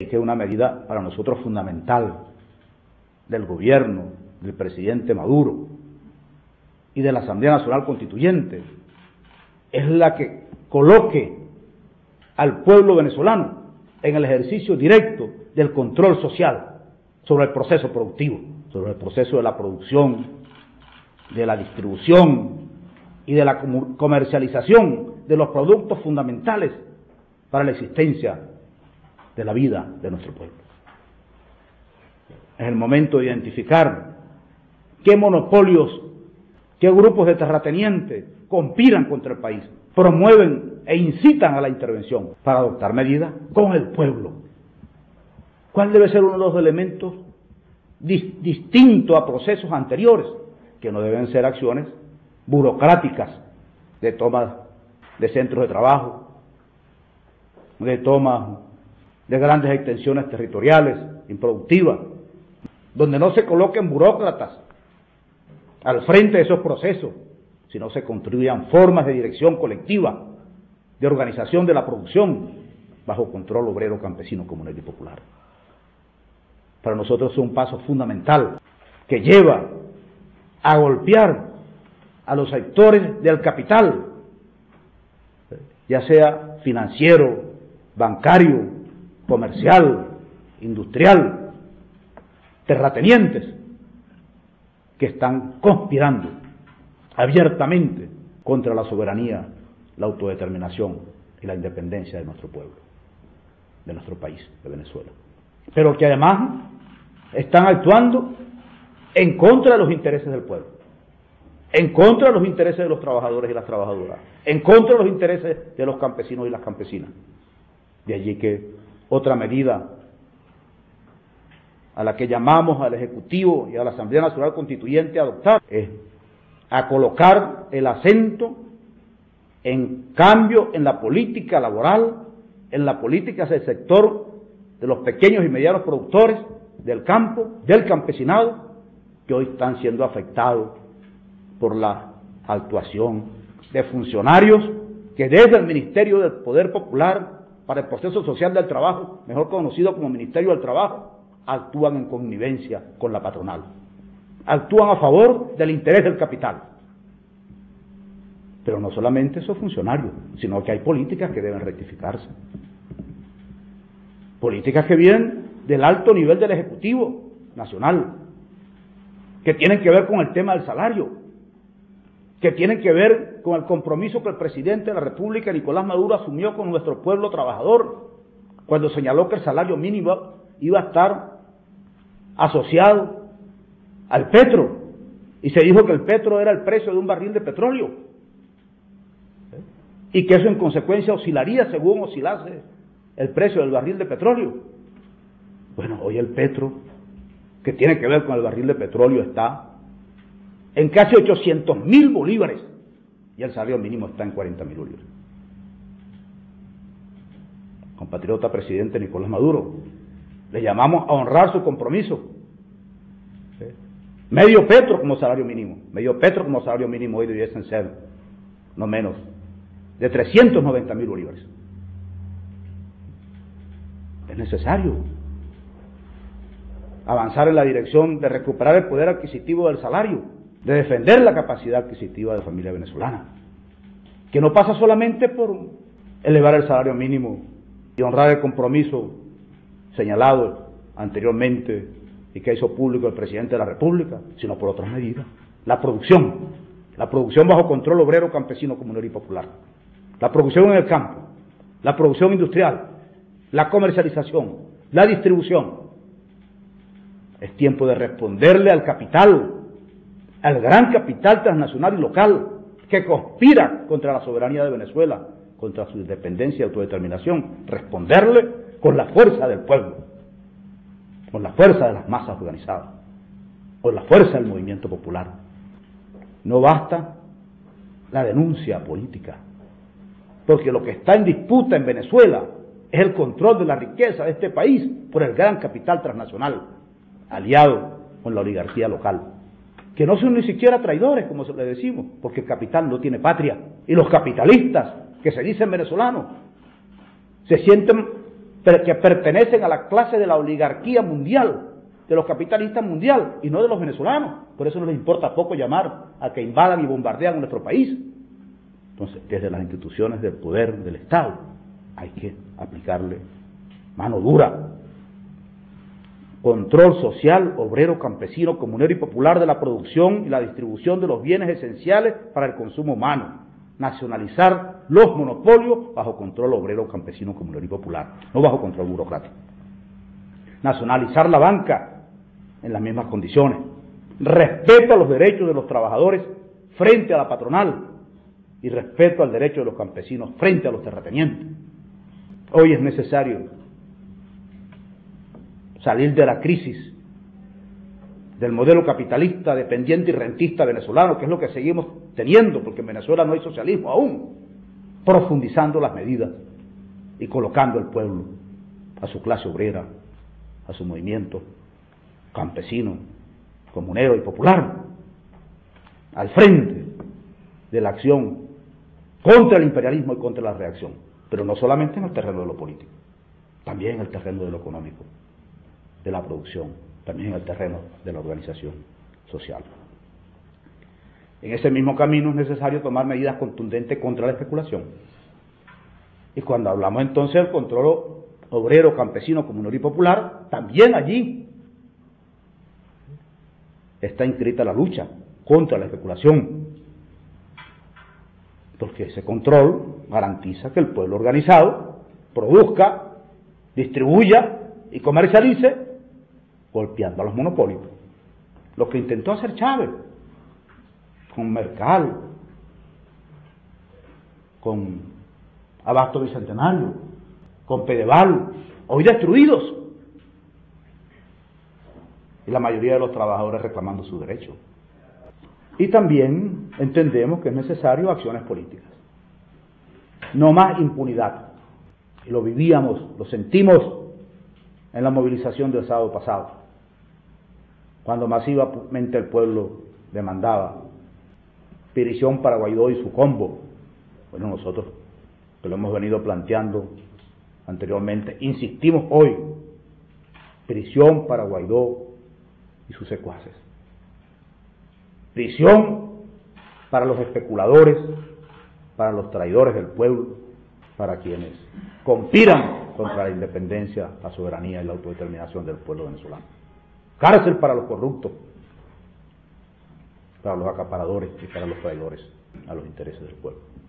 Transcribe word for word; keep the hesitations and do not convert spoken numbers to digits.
que es una medida para nosotros fundamental del gobierno, del presidente Maduro y de la Asamblea Nacional Constituyente, es la que coloque al pueblo venezolano en el ejercicio directo del control social sobre el proceso productivo, sobre el proceso de la producción, de la distribución y de la comercialización de los productos fundamentales para la existencia de la vida de nuestro pueblo. Es el momento de identificar qué monopolios, qué grupos de terratenientes conspiran contra el país, promueven e incitan a la intervención para adoptar medidas con el pueblo. ¿Cuál debe ser uno de los elementos dis distintos a procesos anteriores? Que no deben ser acciones burocráticas de toma de centros de trabajo, de toma de grandes extensiones territoriales improductivas, donde no se coloquen burócratas al frente de esos procesos, sino se construyan formas de dirección colectiva, de organización de la producción, bajo control obrero, campesino, comunero y popular. Para nosotros es un paso fundamental que lleva a golpear a los sectores del capital, ya sea financiero, bancario, comercial, industrial, terratenientes, que están conspirando abiertamente contra la soberanía, la autodeterminación y la independencia de nuestro pueblo, de nuestro país, de Venezuela. Pero que además están actuando en contra de los intereses del pueblo, en contra de los intereses de los trabajadores y las trabajadoras, en contra de los intereses de los campesinos y las campesinas. De allí que otra medida a la que llamamos al Ejecutivo y a la Asamblea Nacional Constituyente a adoptar es a colocar el acento en cambio en la política laboral, en la política del sector de los pequeños y medianos productores, del campo, del campesinado, que hoy están siendo afectados por la actuación de funcionarios que desde el Ministerio del Poder Popular para el Proceso Social del Trabajo, mejor conocido como Ministerio del Trabajo, actúan en connivencia con la patronal, actúan a favor del interés del capital. Pero no solamente esos funcionarios, sino que hay políticas que deben rectificarse, políticas que vienen del alto nivel del Ejecutivo Nacional, que tienen que ver con el tema del salario, que tienen que ver con el compromiso que el presidente de la República, Nicolás Maduro, asumió con nuestro pueblo trabajador, cuando señaló que el salario mínimo iba a estar asociado al petro, y se dijo que el petro era el precio de un barril de petróleo, y que eso en consecuencia oscilaría según oscilase el precio del barril de petróleo. Bueno, hoy el petro, que tiene que ver con el barril de petróleo, está en casi ochocientos mil bolívares, y el salario mínimo está en cuarenta mil bolívares. Compatriota presidente Nicolás Maduro, le llamamos a honrar su compromiso. ¿Sí? Medio petro como salario mínimo, medio petro como salario mínimo hoy debiesen ser no menos de trescientos noventa mil bolívares. Es necesario avanzar en la dirección de recuperar el poder adquisitivo del salario, de defender la capacidad adquisitiva de la familia venezolana, que no pasa solamente por elevar el salario mínimo y honrar el compromiso señalado anteriormente y que hizo público el presidente de la República, sino por otras medidas. La producción, la producción bajo control obrero, campesino, comunero y popular, la producción en el campo, la producción industrial, la comercialización, la distribución. Es tiempo de responderle al capital, al gran capital transnacional y local que conspira contra la soberanía de Venezuela, contra su independencia y autodeterminación, responderle con la fuerza del pueblo, con la fuerza de las masas organizadas, con la fuerza del movimiento popular. No basta la denuncia política, porque lo que está en disputa en Venezuela es el control de la riqueza de este país por el gran capital transnacional, aliado con la oligarquía local, que no son ni siquiera traidores, como le decimos, porque el capital no tiene patria, y los capitalistas que se dicen venezolanos se sienten que pertenecen a la clase de la oligarquía mundial, de los capitalistas mundial, y no de los venezolanos. Por eso no les importa poco llamar a que invadan y bombardean nuestro país. Entonces, desde las instituciones del poder del Estado, hay que aplicarle mano dura. Control social, obrero, campesino, comunero y popular de la producción y la distribución de los bienes esenciales para el consumo humano. Nacionalizar los monopolios bajo control obrero, campesino, comunero y popular, no bajo control burocrático. Nacionalizar la banca en las mismas condiciones. Respeto a los derechos de los trabajadores frente a la patronal y respeto al derecho de los campesinos frente a los terratenientes. Hoy es necesario salir de la crisis del modelo capitalista, dependiente y rentista venezolano, que es lo que seguimos teniendo, porque en Venezuela no hay socialismo aún, profundizando las medidas y colocando al pueblo, a su clase obrera, a su movimiento campesino, comunero y popular, al frente de la acción contra el imperialismo y contra la reacción, pero no solamente en el terreno de lo político, también en el terreno de lo económico, de la producción, también en el terreno de la organización social. En ese mismo camino es necesario tomar medidas contundentes contra la especulación. Y cuando hablamos entonces del control obrero, campesino, comunero y popular, también allí está inscrita la lucha contra la especulación, porque ese control garantiza que el pueblo organizado produzca, distribuya y comercialice golpeando a los monopolios. Lo que intentó hacer Chávez con Mercal, con Abasto Bicentenario, con Pedeval, hoy destruidos, y la mayoría de los trabajadores reclamando su derecho. Y también entendemos que es necesario acciones políticas, no más impunidad, y lo vivíamos, lo sentimos en la movilización del sábado pasado, cuando masivamente el pueblo demandaba prisión para Guaidó y su combo. Bueno, nosotros, que lo hemos venido planteando anteriormente, insistimos hoy: prisión para Guaidó y sus secuaces, prisión para los especuladores, para los traidores del pueblo, para quienes conspiran contra la independencia, la soberanía y la autodeterminación del pueblo venezolano. Cárcel para los corruptos, para los acaparadores y para los traidores a los intereses del pueblo.